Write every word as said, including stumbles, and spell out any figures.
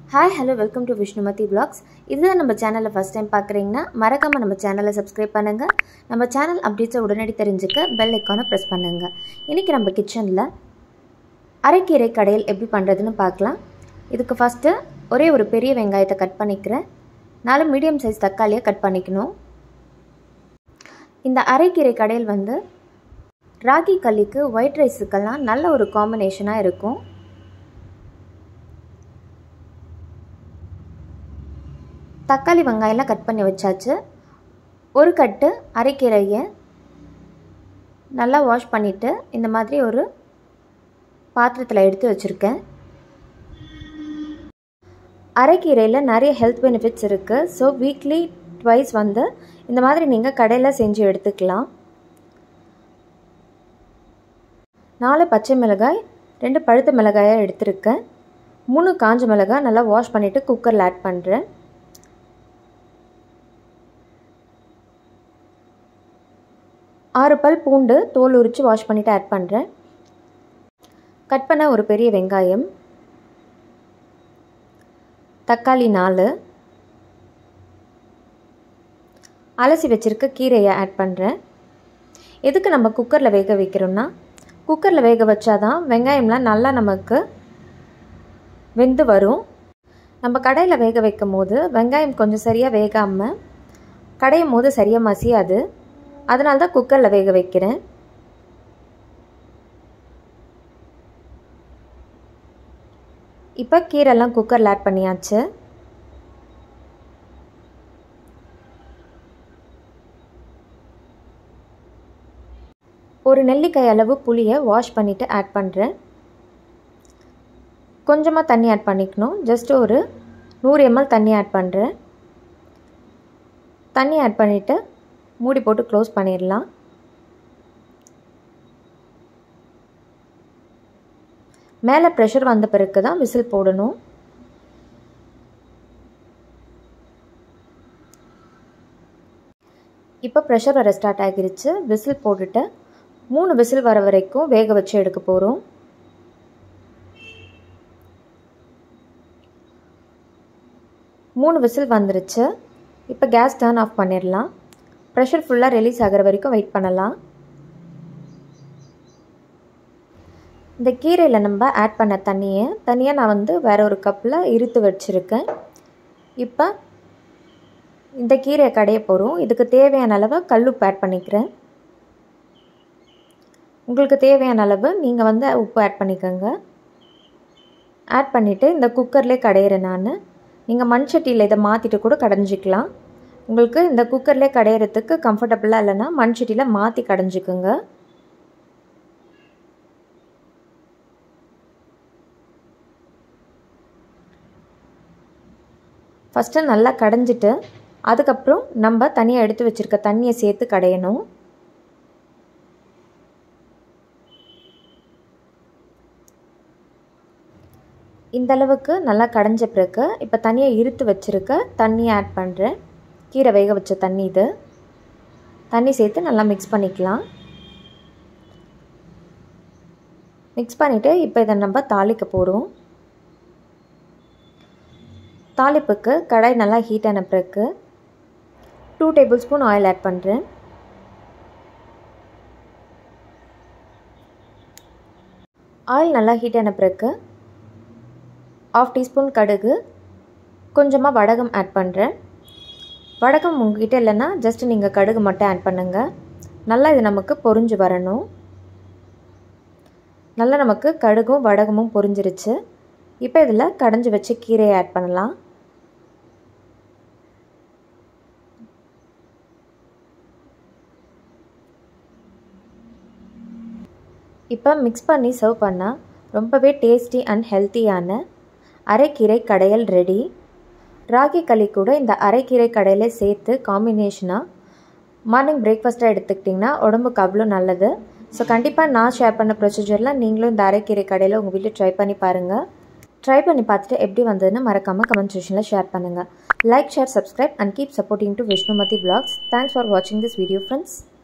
Hi, hello, welcome to Vishnumathi Vlogs. If this is our channel first time பார்க்கறீங்கன்னா மறக்காம நம்ம சேனலை subscribe பண்ணுங்க. நம்ம சேனல் அப்டேட்ஸ் உடனடி தெரிஞ்சுக்க bell icon press பண்ணுங்க. இன்னைக்கு நம்ம கிச்சன்ல அரைக்கீரை கடையல் எப்படி பண்றதுன்னு பார்க்கலாம். இதுக்கு ஃபர்ஸ்ட் ஒரே ஒரு பெரிய வெங்காயத்தை கட் பண்ணிக்கிறேன். நாலு மீடியம் சைஸ் தக்காளியை கட் பண்ணிக்கணும். இந்த அரைக்கீரை கடையல் வந்து ராகி களிக்கு ஒயிட் ரைஸ்க்குலாம் நல்ல ஒரு காம்பினேஷனா இருக்கும். தக்காளி வெங்காயம்லாம் கட் பண்ணி வச்சாச்சு. ஒரு கட்டு அரைக்கீரையை நல்லா வாஷ் பண்ணிவிட்டு இந்த மாதிரி ஒரு பாத்திரத்தில் எடுத்து வச்சுருக்கேன். அரைக்கீரையில் நிறைய ஹெல்த் பெனிஃபிட்ஸ் இருக்குது. ஸோ வீக்லி ட்வைஸ் வந்து இந்த மாதிரி நீங்கள் கடையில் செஞ்சு எடுத்துக்கலாம். நாலு பச்சை மிளகாய், ரெண்டு பழுத்த மிளகாயை எடுத்துருக்கேன். மூணு காஞ்ச மிளகாய் நல்லா வாஷ் பண்ணிவிட்டு குக்கரில் ஆட் பண்ணுறேன். ஆறு பல் பூண்டு தோல் உரித்து வாஷ் பண்ணிவிட்டு ஆட் பண்ணுறேன். கட் பண்ண ஒரு பெரிய வெங்காயம், தக்காளி நாலு, அலசி வச்சுருக்க கீரையை ஆட் பண்ணுறேன். எதுக்கு நம்ம குக்கரில் வேக வைக்கிறோம்னா, குக்கரில் வேக வச்சாதான் வெங்காயம்லாம் நல்லா நமக்கு வெந்து வரும். நம்ம கடையில் வேக வைக்கும் போது வெங்காயம் கொஞ்சம் சரியாக வேகாமல் கடையும் போது சரியாக மசியாது. அதனால தான் குக்கரில் வேக வைக்கிறேன். இப்போ கீரைலாம் குக்கரில் ஆட் பண்ணியாச்சு. ஒரு நெல்லிக்காய் அளவு புளியை வாஷ் பண்ணிவிட்டு ஆட் பண்ணுறேன். கொஞ்சமாக தண்ணி ஆட் பண்ணிக்கணும். ஜஸ்ட் ஒரு நூறு எம்எல் தண்ணி ஆட் பண்ணுறேன். தண்ணி ஆட் பண்ணிவிட்டு மூடி போட்டு க்ளோஸ் பண்ணிடலாம். மேலே ப்ரெஷர் வந்த பிறகு தான் விசில் போடணும். இப்போ ப்ரெஷர் வர ஸ்டார்ட் ஆகிருச்சு. விசில் போட்டுட்டு மூணு விசில் வர வரைக்கும் வேக வச்சு எடுக்க போகிறோம். மூணு விசில் வந்துருச்சு. இப்போ கேஸ் டர்ன் ஆஃப் பண்ணிடலாம். ப்ரெஷர் ஃபுல்லாக ரிலீஸ் ஆகிற வரைக்கும் வெயிட் பண்ணலாம். இந்த கீரையில் நம்ம ஆட் பண்ண தண்ணியை தனியாக நான் வந்து வேற ஒரு கப்பில் இருத்து வச்சுருக்கேன். இப்போ இந்த கீரையை கடைய போகிறோம். இதுக்கு தேவையான அளவு கல்லுப்பு ஆட் பண்ணிக்கிறேன். உங்களுக்கு தேவையான அளவு நீங்கள் வந்து உப்பு ஆட் பண்ணிக்கோங்க. ஆட் பண்ணிவிட்டு இந்த குக்கர்லேயே கடையிறேன் நான். நீங்கள் மண் சட்டியில் இதை மாற்றிட்டு கூட கடைஞ்சிக்கலாம். உங்களுக்கு இந்த குக்கர்லேயே கடையிறதுக்கு கம்ஃபர்டபுளாக இல்லைன்னா மண் சட்டியில் மாற்றி கடைஞ்சிக்குங்க. ஃபஸ்ட்டு நல்லா கடைஞ்சிட்டு அதுக்கப்புறம் நம்ம தனியாக எடுத்து வச்சுருக்க தண்ணியை சேர்த்து கடையணும். இந்தளவுக்கு நல்லா கடைஞ்ச பிறகு இப்போ தனியாக இருத்து வச்சுருக்க தண்ணியை ஆட் பண்ணுறேன். கீரை வேக வச்ச தண்ணி இது. தண்ணி சேர்த்து நல்லா மிக்ஸ் பண்ணிக்கலாம். மிக்ஸ் பண்ணிவிட்டு இப்போ இதை நம்ம தாளிக்க போகிறோம். தாளிப்புக்கு கடாய் நல்லா ஹீட் ஆன பிறகு two tablespoon oil add பண்ணுறேன். ஆயில் நல்லா ஹீட் ஆன பிறகு ஆஃப் டீஸ்பூன் கடுகு, கொஞ்சமாக வடகம் ஆட் பண்ணுறேன். வடகம் உங்ககிட்ட இல்லைன்னா ஜஸ்ட் நீங்கள் கடுகு மட்டும் ஆட் பண்ணுங்கள். நல்லா இது நமக்கு பொரிஞ்சு வரணும். நல்லா நமக்கு கடுகும் வடகமும் பொரிஞ்சிருச்சு. இப்போ இதில் கடைஞ்சி வச்சு கீரையை ஆட் பண்ணலாம். இப்போ மிக்ஸ் பண்ணி சர்வ் பண்ணால் ரொம்பவே டேஸ்டி அண்ட் ஹெல்த்தியான அரைக்கீரை கடையல் ரெடி. ராகி களி கூட இந்த அரைக்கீரை கடையில் சேர்த்து காம்பினேஷனாக மார்னிங் பிரேக்ஃபாஸ்ட்டாக எடுத்துக்கிட்டிங்கன்னா உடம்புக்கு அவ்வளோ நல்லது. ஸோ கண்டிப்பாக நான் ஷேர் பண்ண ப்ரொசீஜரில் நீங்களும் இந்த அரைக்கீரை கடையில் உங்கள் வீட்டில் ட்ரை பண்ணி பாருங்கள். ட்ரை பண்ணி பார்த்துட்டு எப்படி வந்ததுன்னு மறக்காமல் கமெண்ட் செக்ஷனில் ஷேர் பண்ணுங்கள். Like, share, subscribe and keep supporting to Vishnumathi Vlogs. Thanks for watching this video, friends.